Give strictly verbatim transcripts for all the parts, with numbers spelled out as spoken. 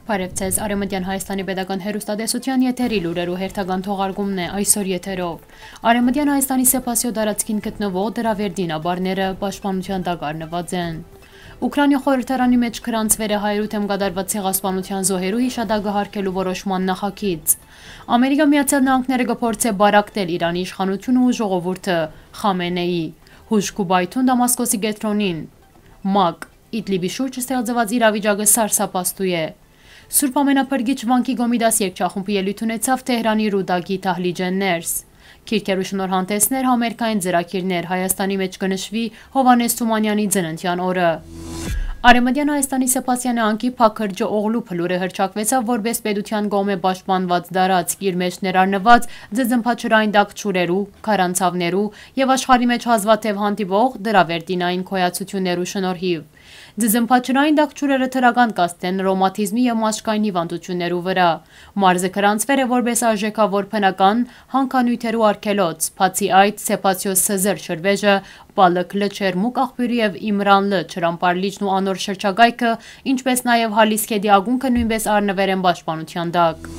Բարև ձեզ, Արևմտյան Հայաստանի Պետական հեռուստատեսության եթերի լուրերու հերթական թողարկումն է այսօր եթերով։ Արևմտյան Հայաստանի Սեպասիո տարածքին գտնվող դրավերդին աբարները պաշտպանության տակ առնված են։ Ուկրաինի խորհրդարանի մեջ գրանցվել է հայերու դեմ կատարված ցեղասպանության զոհերու հիշադակը հարգելու որոշման նախագիծ։ Ամերիկա Միացյալ Նահանգները կփորձի բարակտել Իրանի իշխանությունը ու ժողովուրդը, Խամենեի, հուժկու բայթուն Դամասկոսի գետրոնին, ՄԱԿ, Իդլիբի շուրջ ստեղծված իրավիճակը սարսափաստու է։ Սուրբ ամենափրկիչ վանքի Գոմիդաս երգչախումբը ելույթ ունեցավ Թեհրանի Ռուդագի դահլիճեն ներս։ Քիրքեր ու շնորհանդեսներ, համերգային ծրագիրներ, Հայաստանի մեջ կնշվի Հովհաննես Թումանյանի ծննդյան օրը։ Արևմտյան Հայաստանի Սեպասիա նահանգի Փաքր Ջոօղլու փլուրը հռչակվեցավ որպես պետության կողմէ պաշտպանված տարածք, իր մեջ ներառնված ձնձմփաչրային դակչուրերու, քարանցավներու եւ աշխարհի մեջ հազվադեպ հանդիպող դրավերտինային քոյացություններու շնորհիվ։ Ձնձմփաչրային դակչուրերը թրական կաստ են ռոմատիզմի եւ մաշկային հիվանդություններու վրա։ Մարզը գրանցվել է որպես արժեքավոր բնական հանքանյութերու արգելոց, բացի այդ Սեպասիո Սզր շրվեժը, Պալըկ Լ Չերմուկ աղբյուրի եւ Իմրան Լ Չրամպար լիճն ու անոր շրջակայքը, ինչպես նաեւ Հալիս քեդի ագունքը նույնպես առնվեր են պաշտպանության տակ։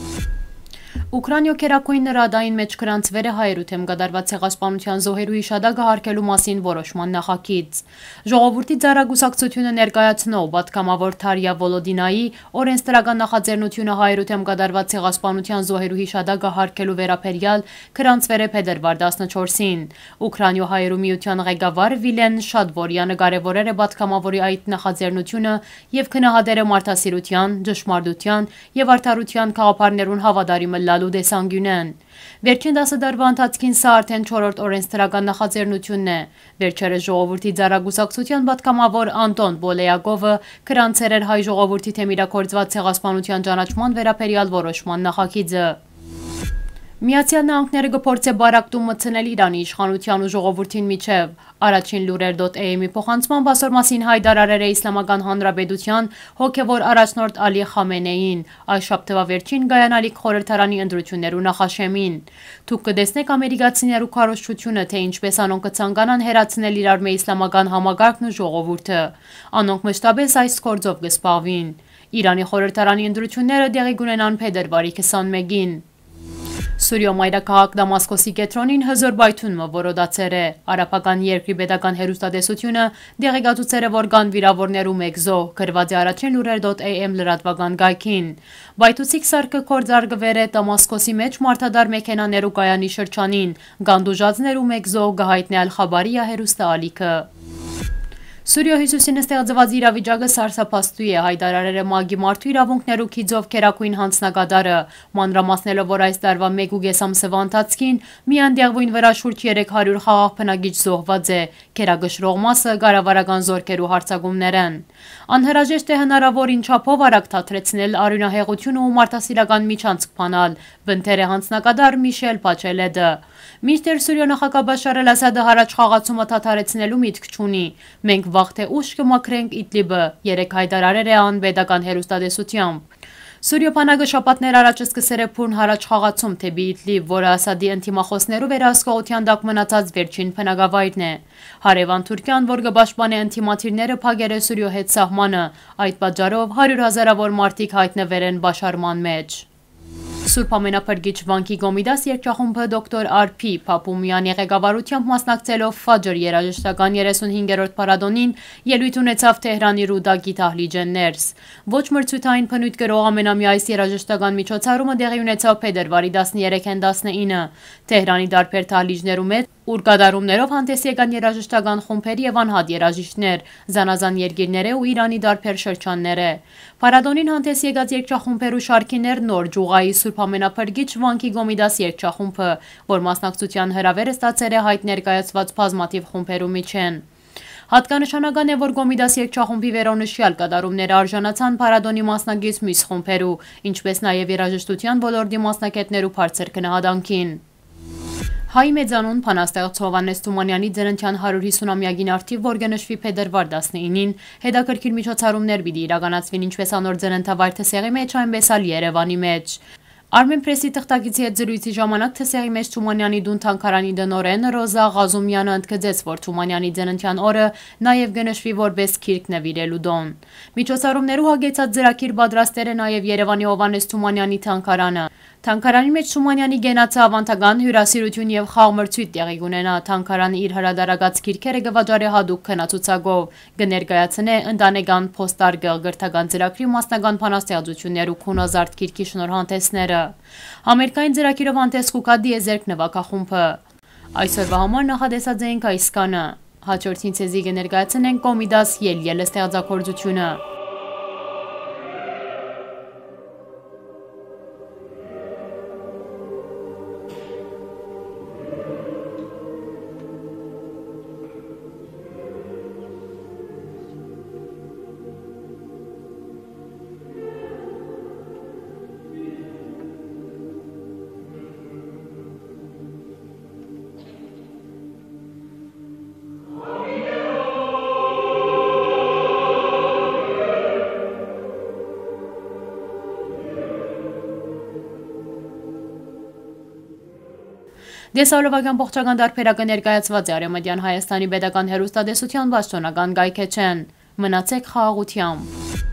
Ուկրաինյո քերակույն նրադային մեջ գրանցվել է հայերու դեմ կատարված ցեղասպանության զոհերու հիշադակը հարգելու մասին որոշման նախագիծ։ Ժողովրդի ծառայագուսակցությունը ներկայացնող պատգամավոր Թարիա Վոլոդինայի օրենսդրական նախաձեռնությունը հայերու դեմ կատարված ցեղասպանության զոհերու հիշադակը հարգելու վերաբերյալ գրանցվել է փետրվար տասնչորսին։ Ուկրաինյո հայերու միության ղեկավար Վիլեն Շադվորյանը կարևորել է պատգամավորի այդ նախաձեռնությունը եւ քննադատել է մարդասիրության, ճշմարտության եւ արդարության գաղափարներուն հավատարիմը լալու դեսանգյունեն։ Վերջին դասը դարվա ընթացքին սա արդեն չորրորդ օրենսդրական նախաձեռնությունն է։ Վերջերս ժողովրդի ծառայագուսակցության պատգամավոր Անտոն Բոլեյակովը գրանցել էր հայ ժողովրդի դեմ իրագործված ցեղասպանության ճանաչման վերաբերյալ որոշման նախագիծը։ Միացյալ Նահանգները կփորձի բարակտում մտցնել Իրանի իշխանության ու ժողովրդին միջև։ Առաջին լուրեր.am-ի փոխանցմամբ այսօր մասին հայտարարել է Իսլամական Հանրապետության հոգևոր առաջնորդ Ալի Խամենեին այս շաբթվա վերջին գայանալիք խորհրդարանի ընտրություններու նախաշեմին։ Դուք կտեսնեք ամերիկացիներու քարոզչությունը, թե ինչպես անոնք կցանկանան հերացնել իրար մե իսլամական համագարկն ու ժողովուրդը։ Անոնք մշտապես այս գործով կսպաղվին։ Իրանի խորհրդարանի ընտրությունները տեղի կունենան փետրվարի քսանմեկին։ Սուրիո մայրաքաղաք Դամասկոսի կետրոնին հզոր բայթունը որոդացեր է։ Արաբական երկրի պետական հեռուստատեսությունը դեղեկացուցել է, որ կան վիրավորներու մեկ զոհ, գրված է առաջին լուրեր.am լրատվական գայքին։ Բայթուցիկ սարքը կործարկվել է Դամասկոսի մեջ մարդադար մեքենաներու կայանի շրջանին, գանդուժածներու մեկ զոհ գահիտնե Ալ-Խաբարիա հեռուստաալիքը։ Սուրիո հյուսիսին ստեղծված իրավիճակը սարսափաստու է, հայտարարել է ՄԱԿ-ի մարդու իրավունքներու քիծով քերակույն հանձնակատարը, մանրամասնելով, որ այս տարվա մեկ ու կես ամսվա ընթացքին միայն դեղվույն վրա շուրջ երեք հարյուր խաղաղ բնակիչ զոհված է, քերագշռող մասը կառավարական զորքերու հարձակումներ են։ Անհրաժեշտ է հնարավորին չափով արագ թատրեցնել արյունահեղությունը ու մարդասիրական միջանցք բանալ, բնթեր է հանձնակատար Միշել Բաչելետը։ Մինչդեռ Սուրիո նախագահ Բաշար Ալ-Ասադը հարաճ խաղացումը թաթարեցնելու միտք չունի։ Մենք վաղ թե ուշ կմաքրենք Իդլիբը, երեկ հայտարարել է անպետական հեռուստատեսությամբ։ Սուրիո բանակը շաբաթներ առաջ սկսել է փուրն հարաճ խաղացում թեպի Իդլիբ, որը Ասադի ընդդիմախոսներու վերահսկողության տակ մնացած վերջին բնակավայրն է։ Հարևան Թուրքիան, որ կպաշտպանի ընդդիմադիրները, փակել է Սուրիո հետ սահմանը, այդ պատճառով հարյուր հազարավոր մարդիկ հայտնվել են բաշարման մեջ։ Սուրբ ամենափրկիչ վանքի Գոմիդաս երգչախումբը դոկտոր Արփի Փափումյանի ղեկավարությամբ մասնակցելով Ֆաջր երաժշտական երեսունհինգերորդ փառատոնին ելույթ ունեցավ Թեհրանի Ռուդագի դահլիճեն ներս։ Ոչ մրցույթային բնույթ կրող ամենամյա այս երաժշտական միջոցառումը տեղի ունեցավ փետրվարի տասներեքին տասնինը Թեհրանի տարբեր դահլիճներու մեջ, ուր կատարումներով հանդես եկան երաժշտական խումբեր եւ անհատ երաժիշտներ, զանազան երկիրներ ու Իրանի տարբեր շրջաններ։ Փառատոնին հանդես եկած երգչախումբերու շարքիներ նոր Ջուղայի Սուրբ ամենափրկիչ վանքի Գոմիդաս երգչախումբը, որ մասնակցության հրավերը ստացել է հայտ ներկայացված բազմաթիվ խումբերու միջեն։ Հատկանշանական է, որ Գոմիդաս երգչախումբի վերոնշյալ կատարումները արժանացան փառատոնի մասնակից մյուս խումբերու, ինչպես նաև երաժշտության ոլորտի մասնակիցներու բարձր գնահատանքին։ Հայ մեծանուն փանաստեղծ Հովհաննես Թումանյանի ծննդյան հարյուր հիսունամյակին արդիվ, որ կնշվի փետրվար տասնինին, հետաքրքիր միջոցառումներ պիտի իրականացվին ինչպես անոր ծննդավայր Թսեղի մեջ, այնպես ալ Երևանի մեջ։ Armenpress-ի թղթակիցի հետ զրույցի ժամանակ Թսեղի մեջ Թումանյանի դուն թանգարանի դնորեն Ռոզա Ղազումյանը ընդգծեց, որ Թումանյանի ծննդյան օրը նաև կնշվի որպես քիրք նվիրելու տոն։ Միջոցառումներու հագեցած ծրագիր պատրաստել է նաև Երևանի Հովհաննես Թումանյանի թանգարանը։ Թանգարանի մեջ Թումանյանի գենացը ավանդական հյուրասիրություն եւ խաղմրցույթ տեղի կունենա։ Թանգարանը իր հրադարագած քիրքերը կվաճառի հատուկ քննացուցակով, կներկայացնե ընտանեկան փոստարկղ, գրթական ծրագրի մասնական բանաստեղծություններ ու քունազարդ քիրքի շնորհանդեսները։ Համերգային ծրագիրով հանդես կուկա դիեզերք նվագախումբը։ Այսօրվա համար նախադեсած ենք այս կանը։ Հաջորդին ցեզի կներկայացնենք Կոմիդաս ելյելը ստեղծագործությունը։ Դեսալովական բողջական դարբերակը ներկայացված է Արևմտյան Հայաստանի Պետական հեռուստատեսության պաշտոնական կայքէջեն։ Մնացեք խաղաղությամբ։